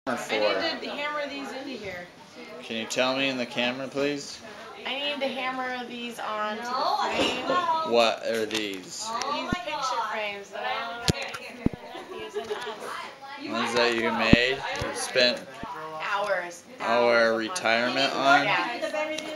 I for? need to hammer these into here. Can you tell me in the camera, please? I need to hammer these onto the frame. What are these? These picture frames that I'm using Ones that you made? You spent hours our retirement on? Yeah.